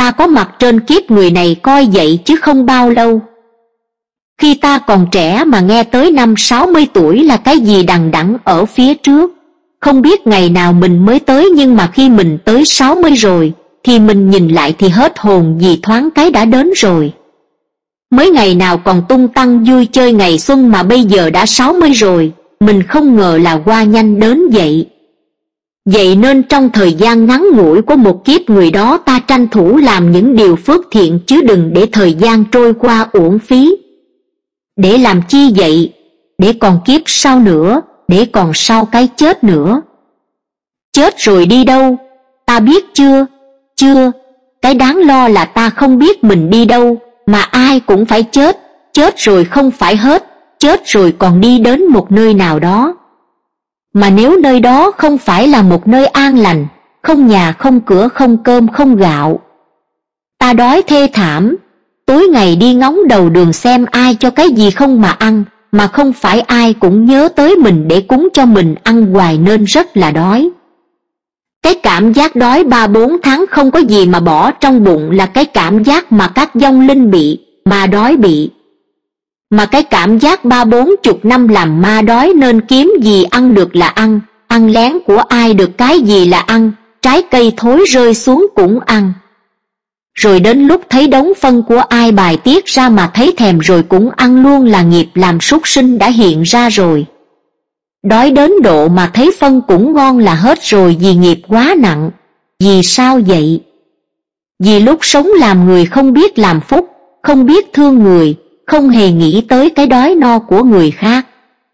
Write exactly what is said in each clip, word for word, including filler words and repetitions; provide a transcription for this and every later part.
ta có mặt trên kiếp người này coi vậy chứ không bao lâu. Khi ta còn trẻ mà nghe tới năm sáu mươi tuổi là cái gì đằng đẵng ở phía trước, không biết ngày nào mình mới tới, nhưng mà khi mình tới sáu mươi rồi, thì mình nhìn lại thì hết hồn vì thoáng cái đã đến rồi. Mới ngày nào còn tung tăng vui chơi ngày xuân mà bây giờ đã sáu mươi rồi, mình không ngờ là qua nhanh đến vậy. Vậy nên trong thời gian ngắn ngủi của một kiếp người đó, ta tranh thủ làm những điều phước thiện chứ đừng để thời gian trôi qua uổng phí. Để làm chi vậy? Để còn kiếp sau nữa, để còn sau cái chết nữa. Chết rồi đi đâu? Ta biết chưa? Chưa. Cái đáng lo là ta không biết mình đi đâu, mà ai cũng phải chết. Chết rồi không phải hết, chết rồi còn đi đến một nơi nào đó. Mà nếu nơi đó không phải là một nơi an lành, không nhà không cửa không cơm không gạo, ta đói thê thảm, tối ngày đi ngóng đầu đường xem ai cho cái gì không mà ăn, mà không phải ai cũng nhớ tới mình để cúng cho mình ăn hoài nên rất là đói. Cái cảm giác đói ba bốn tháng không có gì mà bỏ trong bụng là cái cảm giác mà các vong linh bị, ma đói bị. Mà cái cảm giác ba bốn chục năm làm ma đói nên kiếm gì ăn được là ăn, ăn lén của ai được cái gì là ăn, trái cây thối rơi xuống cũng ăn. Rồi đến lúc thấy đống phân của ai bài tiết ra mà thấy thèm rồi cũng ăn luôn là nghiệp làm súc sinh đã hiện ra rồi. Đói đến độ mà thấy phân cũng ngon là hết rồi vì nghiệp quá nặng. Vì sao vậy? Vì lúc sống làm người không biết làm phúc, không biết thương người, không hề nghĩ tới cái đói no của người khác.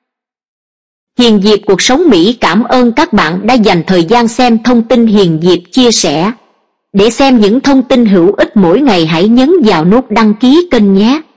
Hiền Diệp Cuộc Sống Mỹ cảm ơn các bạn đã dành thời gian xem thông tin Hiền Diệp chia sẻ. Để xem những thông tin hữu ích mỗi ngày hãy nhấn vào nút đăng ký kênh nhé.